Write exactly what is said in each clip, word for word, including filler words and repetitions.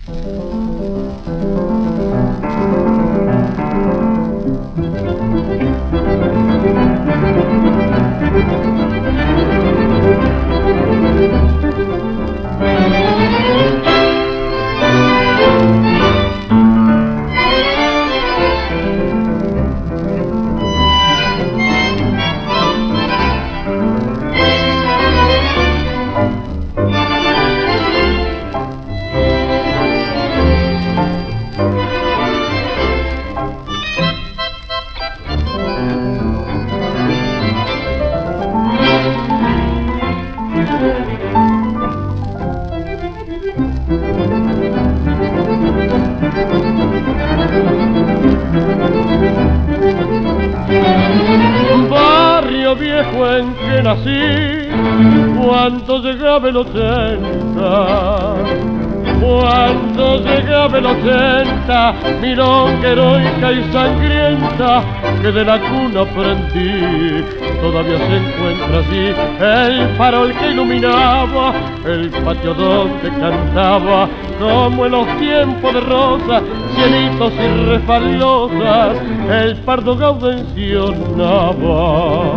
Barrio viejo en que nací, cuando llegaba el ochenta, cuando llegaba el ochenta, milonga heroica y sangrienta que de la cuna aprendí, todavía se encuentra allí el farol que iluminaba el patio donde cantaba, como en los tiempos de rosa, cielitos y refalosas, el pardo gaudencionaba.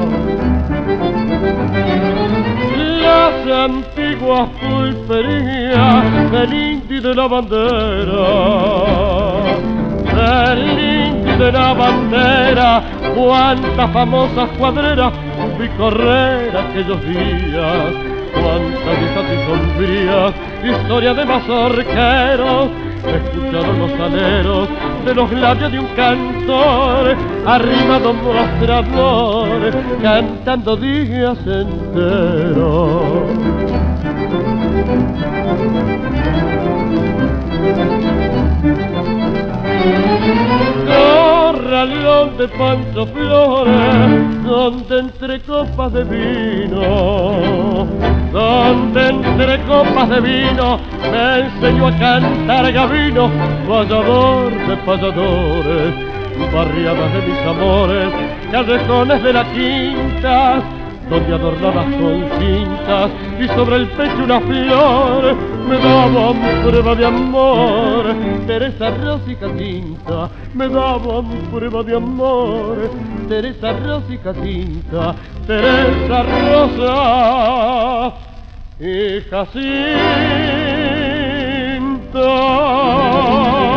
Las antiguas pulperías del indio y de la bandera, del indio y de la bandera, cuántas famosas cuadreras vi correr aquellos días, cuántas viejas y sombrías, historia de mazorqueros, escucharon los aleros de los labios de un cantor, arrimado mostrador, cantando días enteros. Corralón de Pancho Flores, donde entre copas de vino, donde entre copas de vino me enseñó a cantar Gavino, vallador de payadores, barriadas de mis amores, callejones de la quinta, donde adornadas con cintas y sobre el pecho una flor me daban prueba de amor. Teresa Rosa y Jacinta me daban prueba de amor. Teresa Rosa y Jacinta, Teresa Rosa y Jacinta.